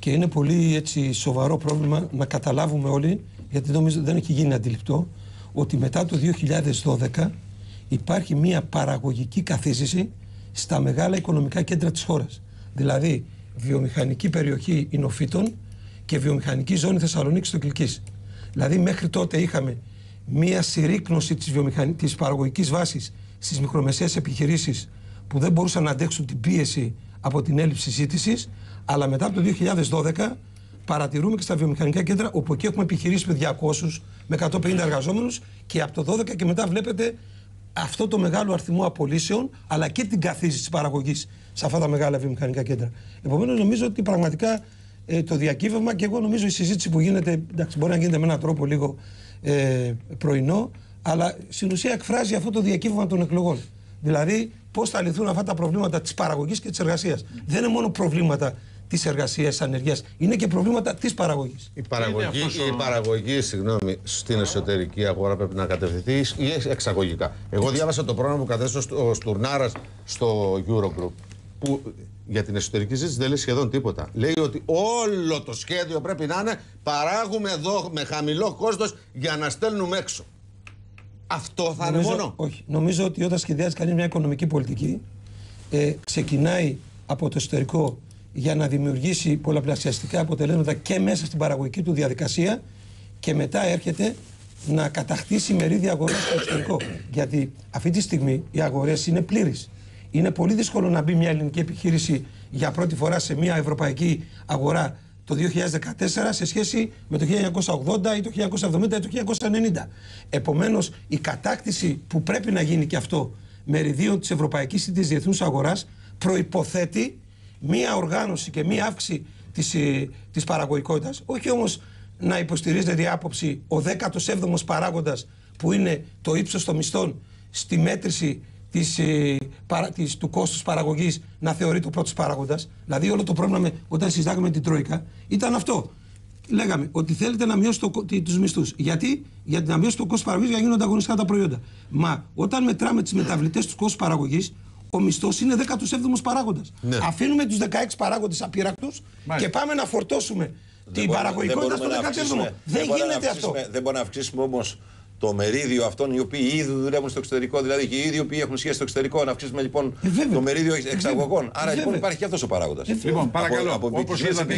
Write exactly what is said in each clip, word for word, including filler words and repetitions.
και είναι πολύ έτσι, σοβαρό πρόβλημα να καταλάβουμε όλοι, γιατί νομίζω δεν έχει γίνει αντιληπτό, ότι μετά το δύο χιλιάδες δώδεκα υπάρχει μια παραγωγική καθίζηση στα μεγάλα οικονομικά κέντρα της χώρας. Δηλαδή, βιομηχανική περιοχή Ινωφύτων και βιομηχανική ζώνη Θεσσαλονίκης Στοκλικής. Δηλαδή, μέχρι τότε είχαμε μια συρρίκνωση της, βιομηχανι... της παραγωγικής βάσης στις μικρομεσαίες επιχειρήσεις που δεν μπορούσαν να αντέξουν την πίεση από την έλλειψη ζήτησης, αλλά μετά από το δύο χιλιάδες δώδεκα παρατηρούμε και στα βιομηχανικά κέντρα, όπου εκεί έχουμε επιχειρήσεις με διακόσιους, με εκατόν πενήντα εργαζόμενους, και από το δώδεκα και μετά βλέπετε αυτό το μεγάλο αριθμό απολύσεων, αλλά και την καθίζηση της παραγωγής σε αυτά τα μεγάλα βιομηχανικά κέντρα. Επομένως, νομίζω ότι πραγματικά ε, το διακύβευμα, και εγώ νομίζω η συζήτηση που γίνεται, εντάξει, μπορεί να γίνεται με έναν τρόπο λίγο ε, πρωινό, αλλά στην ουσία εκφράζει αυτό το διακύβευμα των εκλογών. Δηλαδή, πώς θα λυθούν αυτά τα προβλήματα της παραγωγής και της εργασίας. Δεν είναι μόνο προβλήματα της εργασίας, της ανεργίας, είναι και προβλήματα της παραγωγής. Η παραγωγή, η παραγωγή συγγνώμη, στην εσωτερική αγορά πρέπει να κατευθυνθεί ή εξαγωγικά. Εγώ διάβασα το πρόγραμμα που κατέστησε ο Στουρνάρας στο Eurogroup, που για την εσωτερική ζήτηση δεν λέει σχεδόν τίποτα. Λέει ότι όλο το σχέδιο πρέπει να είναι παράγουμε εδώ με χαμηλό κόστος για να στέλνουμε έξω. Αυτό θα νομίζω, είναι μόνο. Όχι. Νομίζω ότι όταν σχεδιάζει κανείς μια οικονομική πολιτική, ε, ξεκινάει από το εσωτερικό για να δημιουργήσει πολλαπλασιαστικά αποτελέσματα και μέσα στην παραγωγική του διαδικασία, και μετά έρχεται να κατακτήσει μερίδια αγοράς στο εξωτερικό. Γιατί αυτή τη στιγμή οι αγορές είναι πλήρεις. Είναι πολύ δύσκολο να μπει μια ελληνική επιχείρηση για πρώτη φορά σε μια ευρωπαϊκή αγορά το δύο χιλιάδες δεκατέσσερα σε σχέση με το χίλια εννιακόσια ογδόντα ή το χίλια εννιακόσια εβδομήντα ή το χίλια εννιακόσια ενενήντα. Επομένως, η κατάκτηση που πρέπει να γίνει και αυτό μεριδίων της ευρωπαϊκής ή της διεθνούς αγοράς προϋποθέτει μία οργάνωση και μία αύξηση της, της παραγωγικότητας, όχι όμως να υποστηρίζεται η άποψη ο δέκατος έβδομος παράγοντας που είναι το ύψος των μισθών στη μέτρηση της, παρα, της, του κόστους παραγωγής να θεωρείται ο πρώτος παράγοντας. Δηλαδή όλο το πρόβλημα με, όταν συζητάγαμε την Τρόικα ήταν αυτό. Λέγαμε ότι θέλετε να μειώσετε τους μισθούς. Γιατί? Γιατί να μειώσετε το κόστος παραγωγής για να γίνουν ανταγωνιστικά τα προϊόντα. Μα όταν μετράμε τις μεταβλητές του κόστους παραγωγής, ο μισθός είναι δέκατος έβδομος παράγοντας. Ναι. Αφήνουμε τους δεκαέξι παράγοντες απειρακτούς και πάμε να φορτώσουμε δεν την παραγωγικότητα στο δέκατο έβδομο. Δεν γίνεται αυτό. Δεν μπορούμε να αυξήσουμε όμως το μερίδιο αυτών οι οποίοι ήδη δουλεύουν στο εξωτερικό, δηλαδή και οι ίδιοι οι οποίοι έχουν σχέση στο εξωτερικό, να αυξήσουμε λοιπόν ε, το μερίδιο εξαγωγών. Ε, Άρα λοιπόν υπάρχει και αυτός ο παράγοντας. Ε, λοιπόν, παρακαλώ. Όπως είδατε,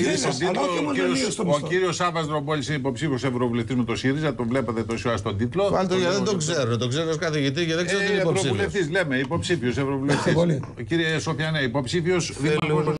ο κύριος Σάββας Δρομπόλης είναι υποψήφιος ευρωβουλευτής με το ΣΥΡΙΖΑ, τον βλέπατε τόση ώρα στον τίτλο. Πάντω δεν τον ξέρω, τον ξέρω ως καθηγητή και δεν ξέρω τι είναι υποψήφιος. Λέμε υποψήφιος ευρωβουλευτής. Κύριε Σοφιανέ, υποψήφιος.